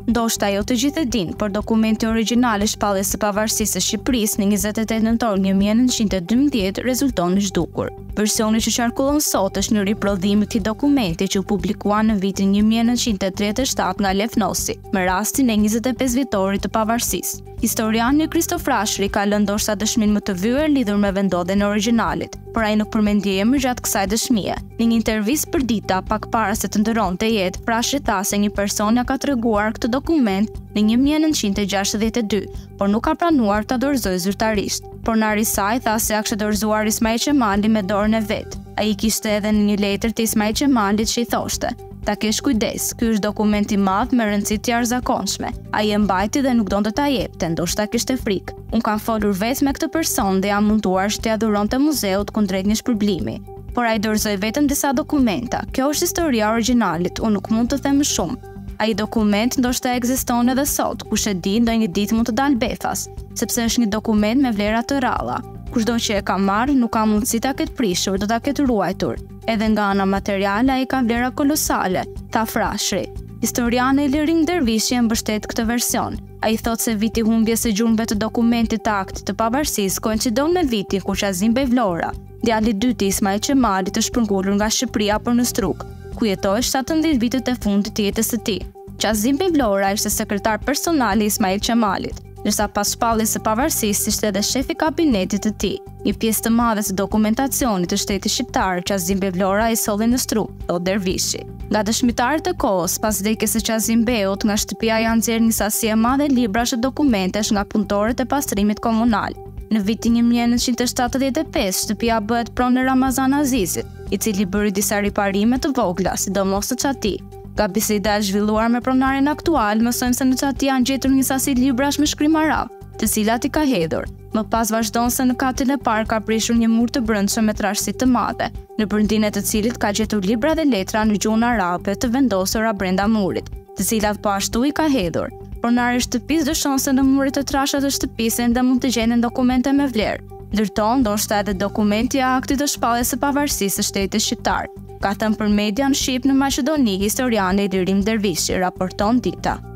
Ndoshta jo të gjithë e dinë, por dokumenti origjinal i shpalljes së pavarësisë së Shqipërisë në 28 nëntor 1912 rezulton në zhdukur. Versioni që qarkullon sot është një riprodhim i këtij dokumenti që u publikua në vitin 1937 nga Lev Nossi, me rastin e 25 vjetorit të pavarësisë. Historiani Kristof Rashri ka lënë ndoshta dëshminë më të vyer lidhur me vendodhjen e originalit, por ai nuk përmendi emër gjatë kësaj dëshmie. Në një intervistë për Dita, pak para se të ndëronte jetë, Rashri tha se një person ja ka treguar këtë dokument në 1962, por nuk ka planuar ta dorëzojë zyrtarisht. Pronari i saj tha se ja kishte dorëzuar Ismail Qemali me dorën e vet. Ai kishte edhe në një letër të Ismail Qemalit që i thoshte: "Ta kesh kujdes, ky është dokument i madh me rëndësi të jashtëzakonshme. Ai e mbajti dhe nuk donte ta jepte, ndoshta kishte frikë. Unë kam folur vetë me këtë person dhe jam munduar që t'i dhuronte muzeut kundrejt një shpërblimi. Por ai dorëzoi vetëm disa dokumenta. Kjo është historia e originalit, unë nuk mund të them më shumë. Ai dokument ndoshta ekziston edhe sot, kush e di, ndonjë ditë mund të dalë befas, sepse është një dokument me vlera të ralla. Kushdo që e ka marrë nuk ka mundësi ta ketë prishur, do ta ketë ruajtur. Edhe nga ana materiale ai ka vlera kolosale", tha Rashri. Historiani Ilirin Dervishi e mbështet këtë version. Ai thotë se viti humbjes së gjurmëve të dokumentit të aktit të pavarësisë koincidon me vitin kur Qazim Bej Vlora, djali i dytë i Ismail Qemalit, është shpërngulur nga Shqipëria për në Struk, ku jetoi 17 vitet e fundit të jetës së tij. Qazim Bej Vlora ishte sekretar personal i Ismail Qemalit, ndërsa pas shpalljes së pavarësisë ishte edhe shef i kabinetit të tij. Një pjesë të madhe të dokumentacionit të shtetit shqiptar, Qazim Bej Vlora i solli në Struk, thotë Dervishi. Nga dëshmitarët e kohës, pas vdekjes së Qazim Beut, nga shtëpia janë nxjerrë një sasi e madhe librash e dokumentesh nga punëtorët e pastrimit komunal. Në vitin 1975, shtëpia bëhet pronë e Ramazan Azizit, i cili bëri disa riparime të vogla, sidomos në çati. Nga biseda e zhvilluar me pronarin aktual, mësojmë se në çati janë gjetur një sasi librash me shkrim arab, të cilat i ka hedhur. Më pas vazhdon se në katin e parë ka prishur një mur të brendshëm me trashësi të madhe, në brëndinë të cilit ka gjetur libra dhe letra në gjuhën arabe të vendosura brenda murit, të cilat po ashtu i ka hedhur. Pronari i shtëpisë dëshon se në muret të trasha të shtëpisë ende mund të gjenden dokumente me vlerë. Ndërton ndoshta edhe dokumenti i aktit të shpalljes së pavarësisë së shtetit shqiptar. Ka thënë për media në Shqip në Maqedoni historiani Ilirim Dervishi, raporton Dita.